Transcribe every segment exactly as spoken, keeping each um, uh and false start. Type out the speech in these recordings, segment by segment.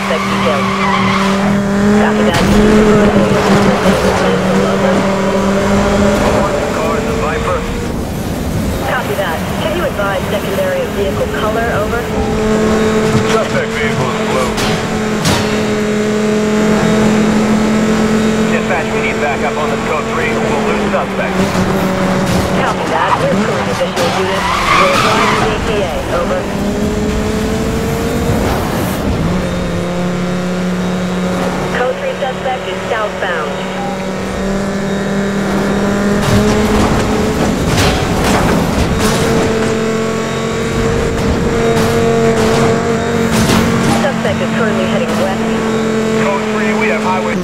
suspect details. Copy that. Over. Car is the Viper. Copy that. Can you advise secondary of vehicle color? Over. Suspect vehicle is blue. Dispatch, we need backup on this code three. We'll lose suspect. Copy that. We're pulling additional units. We'll advise the E T A. Over. Code three suspect is southbound. Suspect is currently heading west. Code three, we have highway.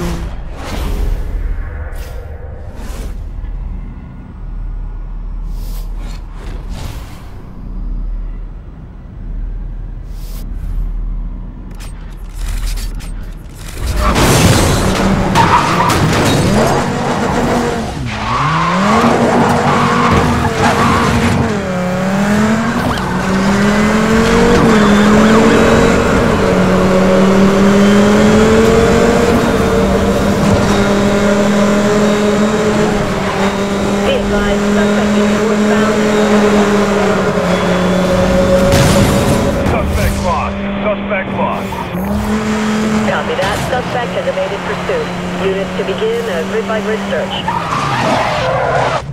Copy that. Suspect has evaded pursuit. Units to begin a grid-by-grid search.